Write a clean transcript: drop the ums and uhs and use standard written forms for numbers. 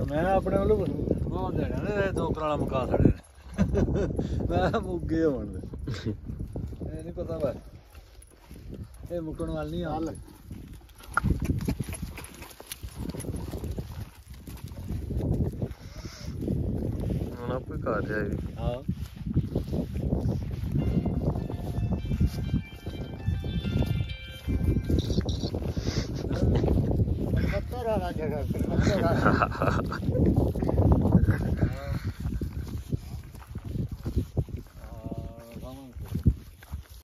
मैं अपने वालों बहुत देना दो कराला मुका छड़े मैं मुगे होने ये नहीं पता भाई ये मुकन वाल नहीं हाल ਹੁਣ ਆਪੇ ਕਰ ਰਿਹਾ ਜੀ हाँ जगह